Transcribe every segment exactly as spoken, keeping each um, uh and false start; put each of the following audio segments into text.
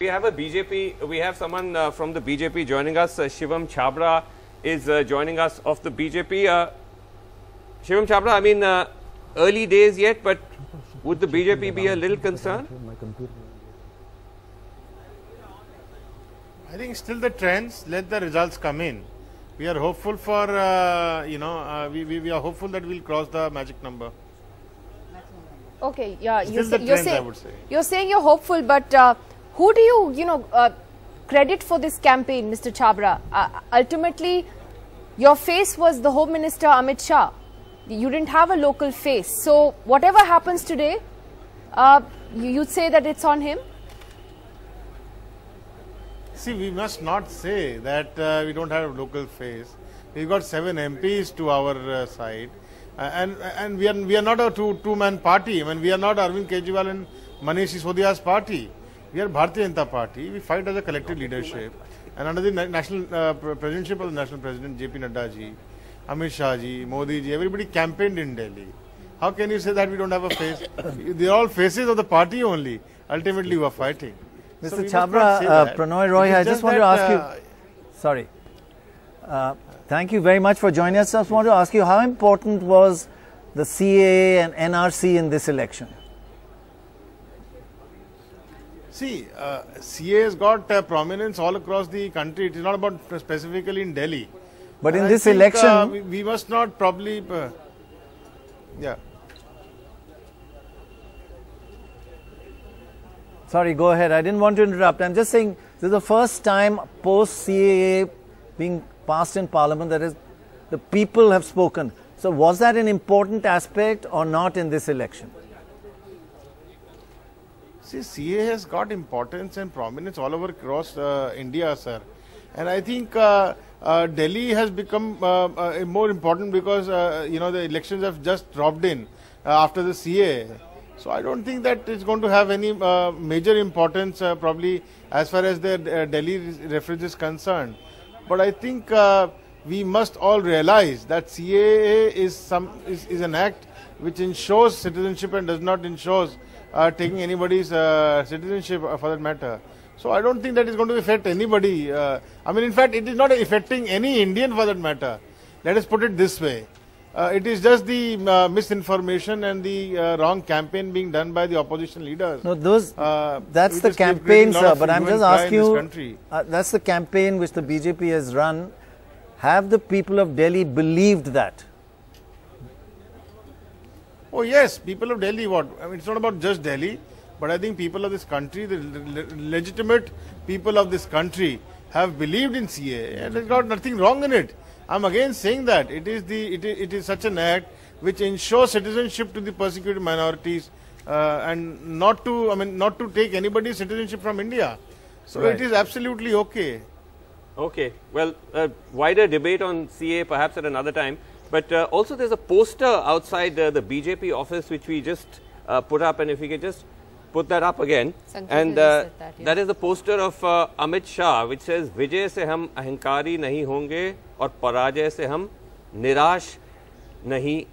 We have a B J P, we have someone uh, from the B J P joining us. Uh, Shivam Chhabra is uh, joining us of the B J P. Uh, Shivam Chhabra, I mean, uh, early days yet, but would the B J P be a little concerned? I think still the trends, let the results come in. We are hopeful for, uh, you know, uh, we, we, we are hopeful that we'll cross the magic number. Okay, yeah, Still you the say, trends, you're, say, I would say. you're saying you're hopeful, but uh, who do you, you know, uh, credit for this campaign, Mister Chhabra? Uh, ultimately, your face was the Home Minister Amit Shah. You didn't have a local face. So, whatever happens today, uh, you'd say that it's on him? See, we must not say that uh, we don't have a local face. We've got seven M Ps to our uh, side. Uh, and and we are we are not a two two man party. I mean, we are not Arvind Kejriwal and Manish Sisodia's party. We are Bharatiya Janata Party. We fight as a collective leadership, and under the na national uh, presidentship of the national president J P Nadda ji, Amit Shah ji, Modi ji, everybody campaigned in Delhi. How can you say that we don't have a face? They are all faces of the party only. Ultimately, we are fighting. Mister So Chhabra, uh, Prannoy Roy, I just want to ask you. Uh, sorry. Uh, Thank you very much for joining us. I just want to ask you, how important was the C A A and N R C in this election? See, uh, C A A has got uh, prominence all across the country. It is not about specifically in Delhi. But in I this think, election... Uh, we, we must not probably... Uh, yeah. Sorry, go ahead. I didn't want to interrupt. I'm just saying, this is the first time post-C A A being passed in Parliament, that is, the people have spoken. So was that an important aspect or not in this election? See, C A A has got importance and prominence all over across uh, India, sir. And I think uh, uh, Delhi has become uh, uh, more important because, uh, you know, the elections have just dropped in uh, after the C A A. So I don't think that it's going to have any uh, major importance uh, probably as far as the uh, Delhi reference is concerned. But I think uh, we must all realize that C A A is some is, is an act which ensures citizenship and does not ensure uh, taking anybody's uh, citizenship uh, for that matter. So I don't think that is going to affect anybody. Uh, I mean, in fact, it is not affecting any Indian for that matter. Let us put it this way. Uh, it is just the uh, misinformation and the uh, wrong campaign being done by the opposition leaders. No, those, uh, that's the campaign, sir, but I'm just asking you, uh, that's the campaign which the B J P has run. Have the people of Delhi believed that? Oh yes, people of Delhi, what? I mean, it's not about just Delhi, but I think people of this country, the le legitimate people of this country have believed in C A A and there's got nothing wrong in it. I'm again saying that it is the it is, it is such an act which ensures citizenship to the persecuted minorities uh, and not to I mean not to take anybody's citizenship from India. So right. It is absolutely okay. Okay. Well, uh, wider debate on C A A perhaps at another time. But uh, also there's a poster outside uh, the B J P office which we just uh, put up, and if we could just put that up again. Sankeet and uh, that, yeah. that is the poster of uh, Amit Shah, which says Vijay se hum ahankari nahi honge aur parajay se hum nirash nahi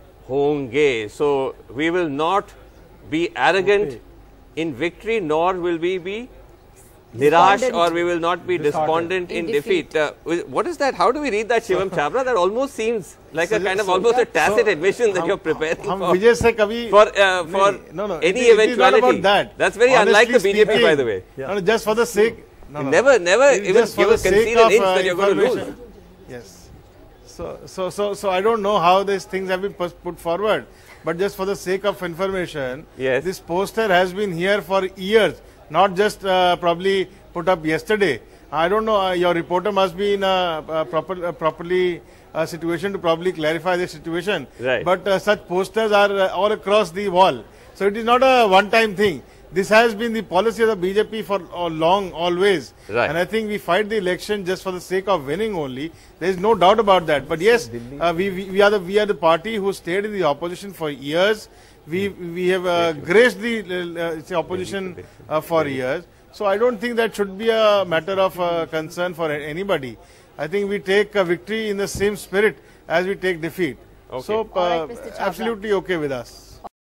honge. So we will not be arrogant okay. in victory, nor will we be nirash, or we will not be despondent in, in defeat. defeat. Uh, what is that? How do we read that, Shivam Chhabra? That almost seems like so a kind of so almost a tacit so admission that hum, you're preparing hum, for, Vijay se kabhi, for, uh, for no, no, any it, eventuality. It is not about that. That's very Honestly unlike the B J P, speaking, by the way. Yeah. No, just for the sake. No, no, never, never even give a concede an inch uh, that you're going to lose. Yes. So, so, so, so I don't know how these things have been put forward, but just for the sake of information, yes. this poster has been here for years, not just uh, probably put up yesterday. I don't know, uh, your reporter must be in a, a proper, a properly uh, situation to probably clarify the situation. Right. But uh, such posters are uh, all across the wall. So it is not a one-time thing. This has been the policy of the B J P for uh, long, always. Right. And I think we fight the election just for the sake of winning only. There is no doubt about that. But yes, uh, we, we, we, are the, we are the party who stayed in the opposition for years. We, we have uh, graced the uh, opposition uh, for years. So I don't think that should be a matter of uh, concern for anybody. I think we take a victory in the same spirit as we take defeat. Okay. So uh, right, absolutely okay with us.